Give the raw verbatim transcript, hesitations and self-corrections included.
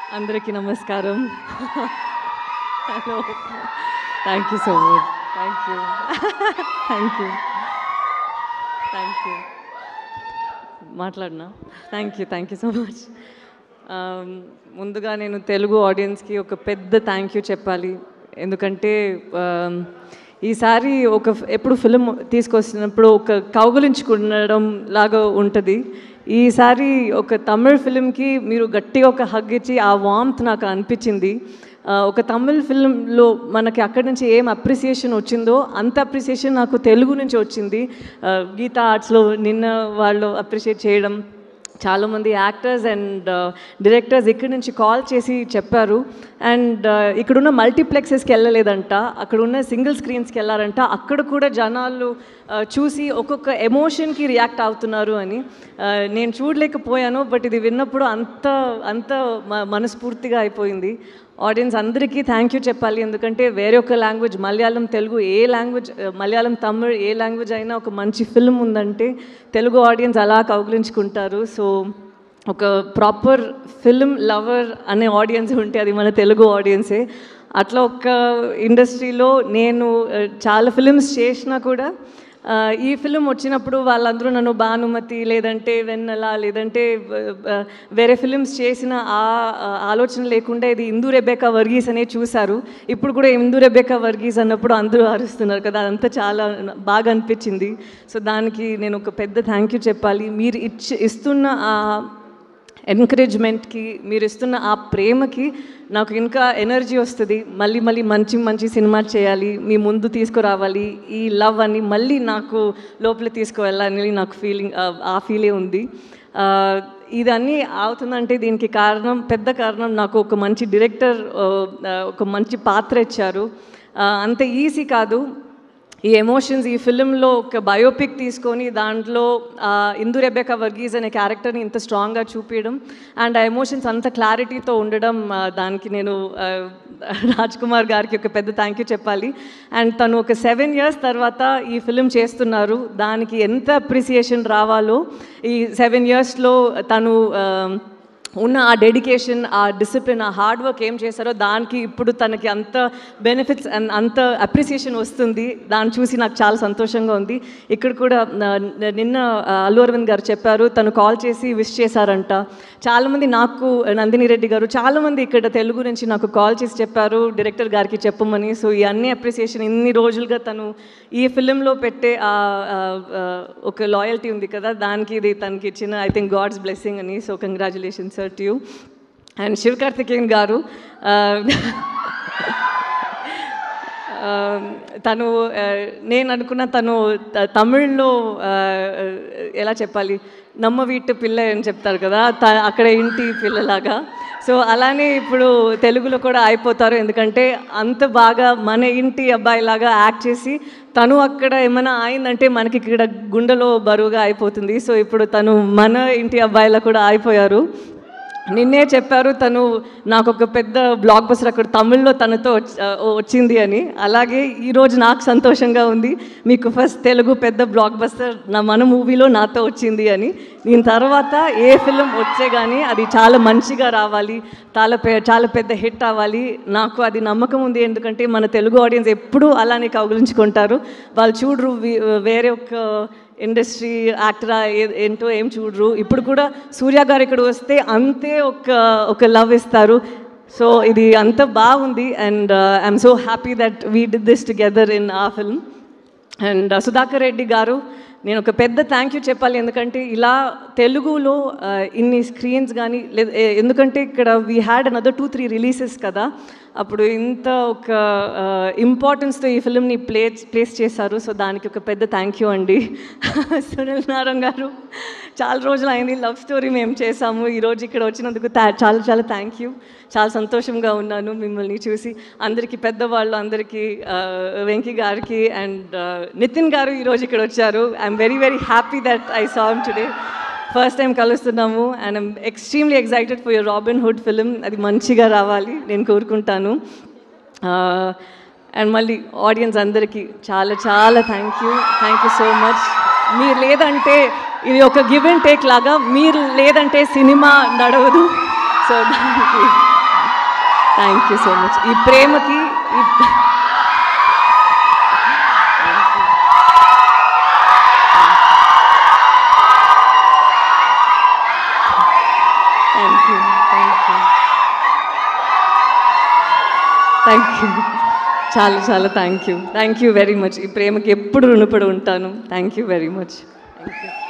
అందరికీ నమస్కారం. Hello, thank you so much. Thank you thank you thank you మాట్లాడినా thank you thank you so much. ముందుగా నేను తెలుగు ఆడియన్స్కి ఒక పెద్ద థ్యాంక్ యూ చెప్పాలి. ఎందుకంటే ఈసారి ఒక ఎప్పుడు ఫిలిం తీసుకొచ్చినప్పుడు ఒక కౌగులించుకునడం లాగా ఉంటుంది. ఈసారి ఒక తమిళ్ ఫిలింకి మీరు గట్టిగా ఒక హగ్ ఇచ్చి ఆ వామ్త్ నాకు అనిపించింది. ఒక తమిళ్ ఫిల్మ్లో మనకి అక్కడి నుంచి ఏం అప్రిసియేషన్ వచ్చిందో అంత అప్రిసియేషన్ నాకు తెలుగు నుంచి వచ్చింది. గీతా ఆర్ట్స్లో నిన్న వాళ్ళు అప్రిషియేట్ చేయడం, చాలామంది యాక్టర్స్ అండ్ డైరెక్టర్స్ ఇక్కడి నుంచి కాల్ చేసి చెప్పారు. అండ్ ఇక్కడున్న మల్టీప్లెక్సెస్కి వెళ్ళలేదంట, అక్కడున్న సింగిల్ స్క్రీన్స్కి వెళ్ళారంట. అక్కడ కూడా జనాలు చూసి ఒక్కొక్క ఎమోషన్కి రియాక్ట్ అవుతున్నారు అని. నేను చూడలేకపోయాను, బట్ ఇది విన్నప్పుడు అంత అంత మనస్ఫూర్తిగా అయిపోయింది. ఆడియన్స్ అందరికీ థ్యాంక్ యూ చెప్పాలి. ఎందుకంటే వేరే ఒక లాంగ్వేజ్, మలయాళం, తెలుగు, ఏ లాంగ్వేజ్, మలయాళం, తమిళ్ ఏ లాంగ్వేజ్ అయినా ఒక మంచి ఫిల్మ్ ఉందంటే తెలుగు ఆడియన్స్ అలా కౌగిలించుకుంటారు. సో ఒక ప్రాపర్ ఫిల్మ్ లవర్ అనే ఆడియన్స్ ఉంటే అది మన తెలుగు ఆడియన్సే. అట్లా ఒక ఇండస్ట్రీలో నేను చాలా ఫిల్మ్స్ చేసినా కూడా ఈ ఫిలిం వచ్చినప్పుడు వాళ్ళందరూ నన్ను భానుమతి లేదంటే వెన్నెల లేదంటే వేరే ఫిలిమ్స్ చేసిన ఆ ఆలోచన లేకుండా ఇది ఇందు రెబెకా వర్గీస్ అనే చూశారు. ఇప్పుడు కూడా ఇందు రెబెకా వర్గీస్ అన్నప్పుడు అందరూ అరుస్తున్నారు కదా, అదంతా చాలా బాగా అనిపించింది. సో దానికి నేను ఒక పెద్ద థ్యాంక్ యూ చెప్పాలి. మీరు ఇచ్చి ఇస్తున్న ఆ ఎంకరేజ్మెంట్కి, మీరు ఇస్తున్న ఆ ప్రేమకి నాకు ఇంకా ఎనర్జీ వస్తుంది. మళ్ళీ మళ్ళీ మంచి మంచి సినిమా చేయాలి, మీ ముందు తీసుకురావాలి, ఈ లవ్ అని మళ్ళీ నాకు లోపల తీసుకువెళ్ళాలని నాకు ఫీలింగ్, ఆ ఫీలే ఉంది. ఇదన్నీ అవుతుందంటే దీనికి కారణం, పెద్ద కారణం నాకు ఒక మంచి డైరెక్టర్ ఒక మంచి పాత్ర ఇచ్చారు. అంత ఈజీ కాదు ఈ ఎమోషన్స్. ఈ ఫిలింలో ఒక బయోపిక్ తీసుకొని దాంట్లో ఇందు రెబెకా వర్గీస్ అనే క్యారెక్టర్ని ఇంత స్ట్రాంగ్గా చూపించడం అండ్ ఆ ఎమోషన్స్ అంత క్లారిటీతో ఉండడం, దానికి నేను రాజ్ కుమార్ గారికి ఒక పెద్ద థ్యాంక్ యూ చెప్పాలి. అండ్ తను ఒక సెవెన్ ఇయర్స్ తర్వాత ఈ ఫిలిం చేస్తున్నారు. దానికి ఎంత అప్రిసియేషన్ రావాలో ఈ సెవెన్ ఇయర్స్లో తను ఉన్న ఆ డెడికేషన్, ఆ డిసిప్లిన్, ఆ హార్డ్ వర్క్ ఏం చేశారో దానికి ఇప్పుడు తనకి అంత బెనిఫిట్స్ అండ్ అంత అప్రిసియేషన్ వస్తుంది. దాన్ని చూసి నాకు చాలా సంతోషంగా ఉంది. ఇక్కడ కూడా నిన్న అల్లు అరవింద్ గారు చెప్పారు, తను కాల్ చేసి విష్ చేశారంట. చాలామంది నాకు, నందిని రెడ్డి గారు, చాలామంది ఇక్కడ తెలుగు నుంచి నాకు కాల్ చేసి చెప్పారు డైరెక్టర్ గారికి చెప్పమని. సో ఈ అన్ని అప్రిసియేషన్ ఇన్ని రోజులుగా తను ఈ ఫిలింలో పెట్టే ఒక లాయల్టీ ఉంది కదా, దానికి ఇది తనకి ఇచ్చిన ఐ థింక్ గాడ్స్ బ్లెస్సింగ్ అని. So congratulations sir to you. And Sivakarthikeyan garu, తను నేను అనుకున్న తను తమిళ్లో ఎలా చెప్పాలి, నమ్మ వీటి పిల్ల అని చెప్తారు కదా, అక్కడ ఇంటి పిల్లలాగా. సో అలానే ఇప్పుడు తెలుగులో కూడా అయిపోతారు. ఎందుకంటే అంత బాగా మన ఇంటి అబ్బాయిలాగా యాక్ట్ చేసి తను అక్కడ ఏమైనా అయిందంటే మనకి ఇక్కడ గుండెలో బరువుగా అయిపోతుంది. సో ఇప్పుడు తను మన ఇంటి అబ్బాయిలా కూడా అయిపోయారు. నిన్నే చెప్పారు తను నాకు ఒక పెద్ద బ్లాక్ బస్టర్ అక్కడ తమిళ్లో తనతో వచ్చింది అని. అలాగే ఈరోజు నాకు సంతోషంగా ఉంది, మీకు ఫస్ట్ తెలుగు పెద్ద బ్లాక్ బస్టర్ నా మన మూవీలో నాతో వచ్చింది అని. దీని తర్వాత ఏ ఫిలిం వచ్చే కానీ అది చాలా మంచిగా రావాలి, చాలా పె చాలా పెద్ద హిట్ అవ్వాలి, నాకు అది నమ్మకం ఉంది. ఎందుకంటే మన తెలుగు ఆడియన్స్ ఎప్పుడూ అలానే కౌగిలించుకుంటారు. వాళ్ళు చూడరు వేరే ఒక ఇండస్ట్రీ యాక్టరా ఏంటో ఏం చూడరు. ఇప్పుడు కూడా సూర్య గారు ఇక్కడ వస్తే అంతే ఒక ఒక లవ్ ఇస్తారు. సో ఇది అంత బాగుంది. And I'm so happy that we did this together in a film. And Sudhakar Reddy garu, నేను ఒక పెద్ద థ్యాంక్ యూ చెప్పాలి. ఎందుకంటే ఇలా తెలుగులో ఇన్ని స్క్రీన్స్ కానీ లేదు, ఎందుకంటే ఇక్కడ we had another two three releases కదా, అప్పుడు ఇంత ఒక ఇంపార్టెన్స్తో ఈ ఫిల్మ్ని ప్లేస్ ప్లేస్ చేశారు. సో దానికి ఒక పెద్ద థ్యాంక్ యూ అండి. సునీల్ నారాయణ గారు, చాలా రోజులు అయింది లవ్ స్టోరీ మేము చేసాము, ఈరోజు ఇక్కడ వచ్చినందుకు చాలా చాలా థ్యాంక్ యూ. చాలా సంతోషంగా ఉన్నాను మిమ్మల్ని చూసి. అందరికీ పెద్దవాళ్ళు అందరికీ, వెంకీ గారికి అండ్ నితిన్ గారు ఈరోజు ఇక్కడ వచ్చారు. I'm very very happy that I saw him today. First time కలుస్తున్నాము and I'm extremely excited for your Robin Hood film. అది మంచిగా రావాలి నేను కోరుకుంటాను. అండ్ మళ్ళీ ఆడియన్స్ అందరికీ చాలా చాలా thank you thank you so much. మీరు లేదంటే ఇది ఒక గివ్ అండ్ టేక్ లాగా, మీరు లేదంటే సినిమా నడవదు. సో దానికి థ్యాంక్ యూ సో మచ్. ఈ ప్రేమకి thank you thank you thank you చాలా చాలా thank you thank you very much. ఈ ప్రేమకి ఎప్పుడు రుణపడి ఉంటాను. Thank you very much. Thank you.